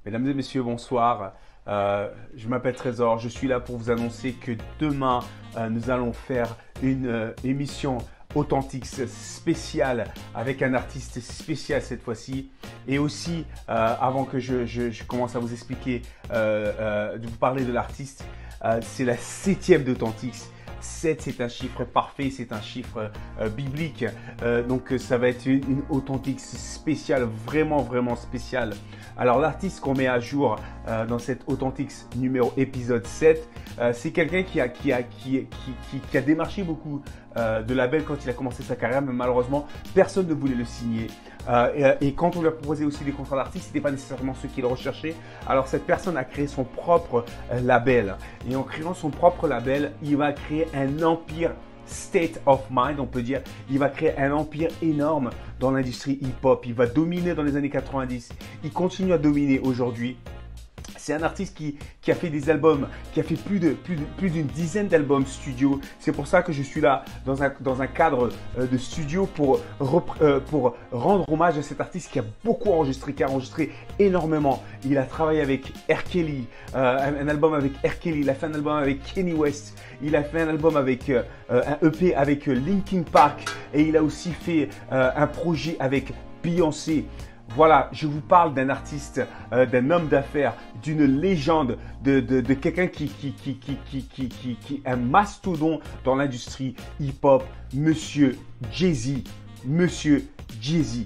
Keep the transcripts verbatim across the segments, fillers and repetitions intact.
Mesdames et messieurs, bonsoir. Euh, je m'appelle Trésor. Je suis là pour vous annoncer que demain, euh, nous allons faire une euh, émission authentique spéciale avec un artiste spécial cette fois-ci. Et aussi, euh, avant que je, je, je commence à vous expliquer, euh, euh, de vous parler de l'artiste, euh, c'est la septième d'Authentix. sept, c'est un chiffre parfait, c'est un chiffre euh, biblique. Euh, donc, ça va être une, une Authentix spéciale, vraiment, vraiment spéciale. Alors, l'artiste qu'on met à jour euh, dans cette Authentix numéro épisode sept, euh, c'est quelqu'un qui a, qui, a, qui, qui, qui, qui a démarché beaucoup euh, de labels quand il a commencé sa carrière, mais malheureusement, personne ne voulait le signer. Euh, et, et quand on lui a proposé aussi des contrats d'artiste, ce n'était pas nécessairement ce qu'il recherchait. Alors, cette personne a créé son propre euh, label. Et en créant son propre label, il va créer un empire state of mind, on peut dire. Il va créer un empire énorme dans l'industrie hip-hop. Il va dominer dans les années quatre-vingt-dix. Il continue à dominer aujourd'hui. C'est un artiste qui, qui a fait des albums, qui a fait plus de plus de, plus d'une dizaine d'albums studio. C'est pour ça que je suis là dans un, dans un cadre euh, de studio pour, euh, pour rendre hommage à cet artiste qui a beaucoup enregistré, qui a enregistré énormément. Il a travaillé avec R. Kelly, euh, un, un album avec R. Kelly, il a fait un album avec Kanye West, il a fait un album avec euh, un E P avec Linkin Park et il a aussi fait euh, un projet avec Beyoncé. Voilà, je vous parle d'un artiste, euh, d'un homme d'affaires, d'une légende, de, de, de quelqu'un qui, qui, qui, qui, qui, qui, qui, qui est un mastodon dans l'industrie hip-hop, Monsieur Jay-Z. Monsieur Jay-Z.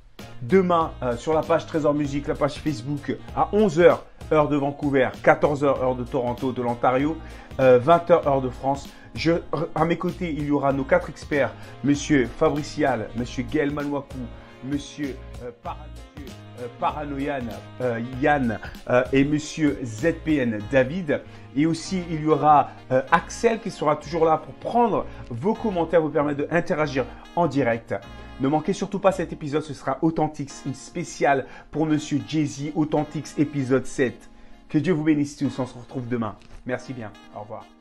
Demain, euh, sur la page Trésor Musique, la page Facebook, à onze heures, heure de Vancouver, quatorze heures, heure de Toronto, de l'Ontario, euh, vingt heures, heure de France. Je, à mes côtés, il y aura nos quatre experts, Monsieur Fabricial, Monsieur Gaël Manouakou, Monsieur, euh, Para, Monsieur euh, Paranoïan euh, Yann euh, et Monsieur Z P N David. Et aussi, il y aura euh, Axel qui sera toujours là pour prendre vos commentaires, vous permettre d'interagir en direct. Ne manquez surtout pas cet épisode, ce sera Authentix, une spéciale pour Monsieur Jay-Z, Authentix épisode sept. Que Dieu vous bénisse tous, on se retrouve demain. Merci bien, au revoir.